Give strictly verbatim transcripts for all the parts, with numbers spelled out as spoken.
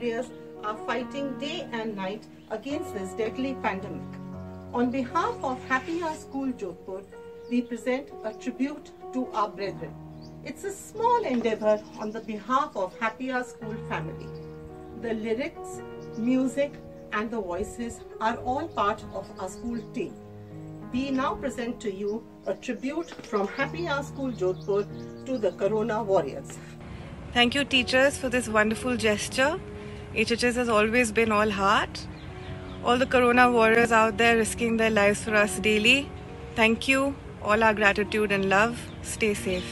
warriors are fighting day and night against this deadly pandemic. On behalf of Happy Hour School Jodhpur, we present a tribute to our brethren. It's a small endeavor on the behalf of Happy Hour School family. The lyrics, music and the voices are all part of our school team. We now present to you a tribute from Happy Hour School Jodhpur to the Corona warriors. Thank you teachers for this wonderful gesture. H H S has always been all heart. All the Corona warriors out there risking their lives for us daily. Thank you. All our gratitude and love. Stay safe.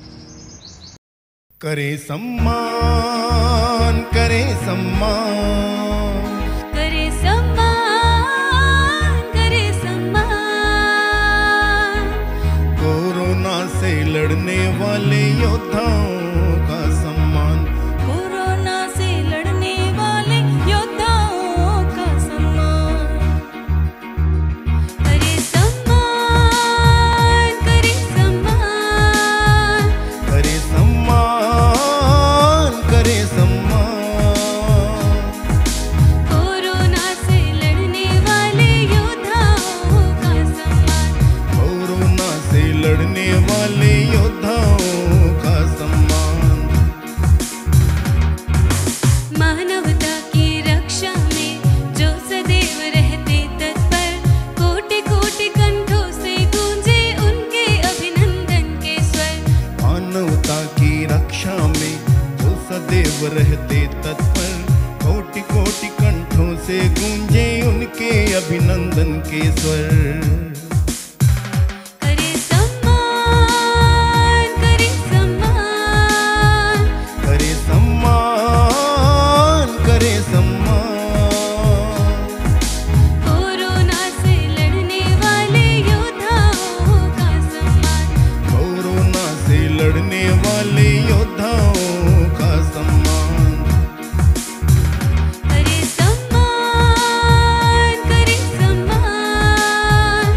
करे सम्मान करे सम्मान करे सम्मान करे सम्मान corona से लड़ने वाले योद्धाओं का सम्मान कोरोना से लड़ने वाले योद्धाओं का सम्मान करे सम्मान करे सम्मान करे सम्मान करे सम्मान कोरोना से लड़ने वाले योद्धाओं का सम्मान कोरोना से लड़ने वाले योद्धाओं का सम्मान मानवता की रक्षा में जो सदैव रहते तत्पर कोटि कोटि कंठों से गूंजे उनके अभिनंदन के स्वर मानवता की रक्षा में जो सदैव रहते तत्पर कोटि कोटि कंठों से गूंजे उनके अभिनंदन के स्वर करे सम्मान करे सम्मान करे सम्मान करे सम्मान कोरोना से लड़ने वाले योद्धाओं का सम्मान कोरोना से लड़ने वाले योद्धाओं का सम्मान करे सम्मान करे सम्मान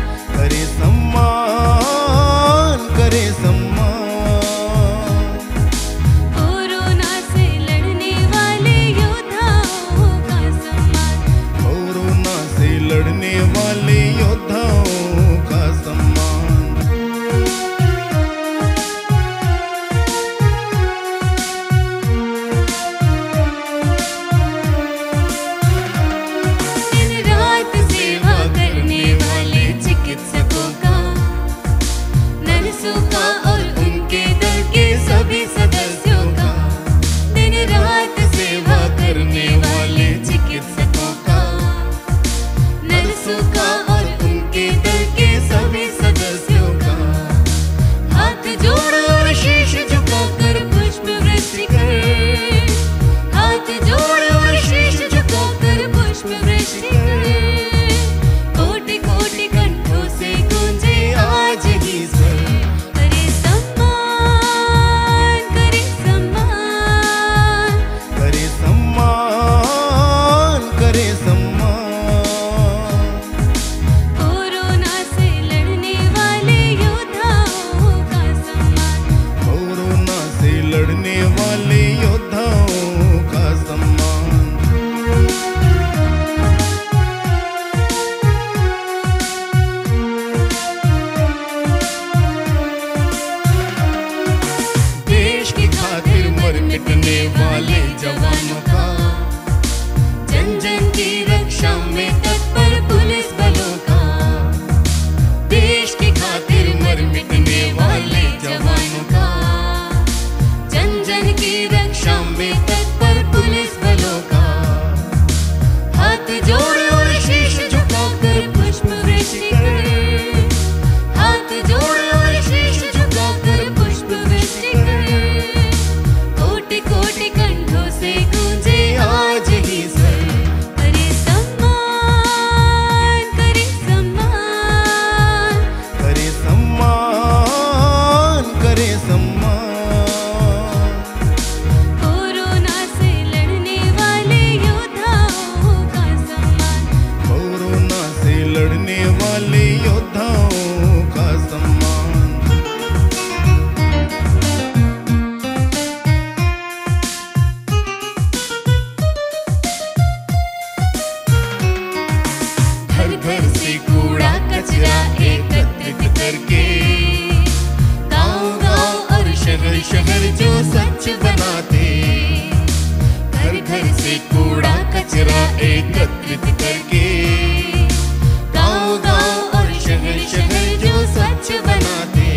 शहर शहर जो स्वच्छ बनाते, घर घर से कूड़ा कचरा एकत्रित करके, गांव गांव और शहर शहर जो स्वच्छ बनाते,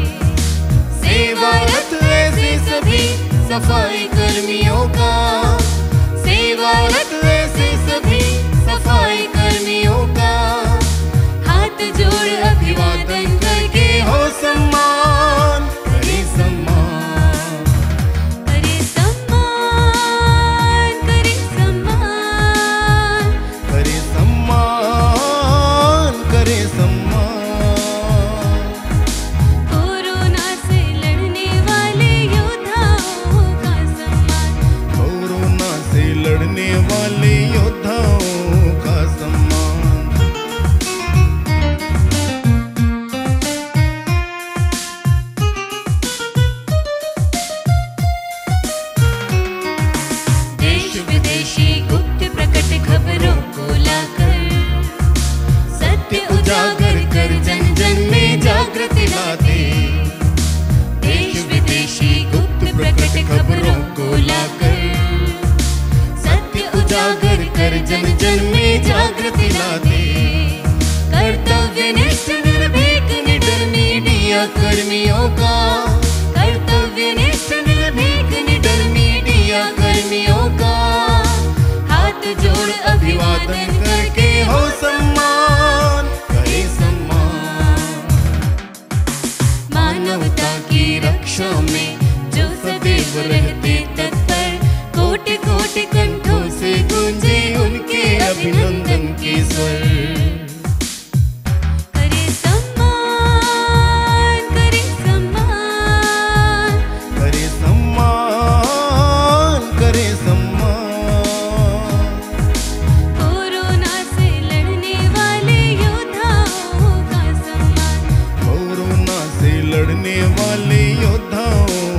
सेवारत ऐसे सभी सफाई कर्मियों का, सेवारत ऐसे सभी सफाई कर्मियों का, हाथ जोड़ अभिवादन करके हो सम्मान, करे सम्मान, करे सम्मान, करे सम्मान, करे सम्मान, करे सम्मान। कोरोना से लड़ने वाले योद्धाओं का सम्मान, कोरोना से लड़ने वाले योद्धाओं का सम्मान। देश विदेशी गुप्त प्रकट खबरों को लाकर, सत्य उजागर कर जन जन में जागृति लाते, देश विदेशी गुप्त प्रकट खबरों को लाकर, सत्य उजागर कर जन जन में जागृति लाते, कर्तव्यनिष्ठ निर्भीक निडर मीडिया कर्मियों का, कर्तव्यनिष्ठ निर्भीक निडर मीडिया कर्मियों का, हाथ जोड़ अभिवादन करके हो सम्मान, करे सम्मान। मानवता की रक्षा में जो सदैव रहते तत्पर, कोटि कोटि कंठों से गूंजे उनके अभिनंदन के स्वर। करे सम्मान, करे सम्मान, करे सम्मान, करे सम्मान। कोरोना से लड़ने वाले योद्धाओं का सम्मान, कोरोना से लड़ने वाले योद्धाओं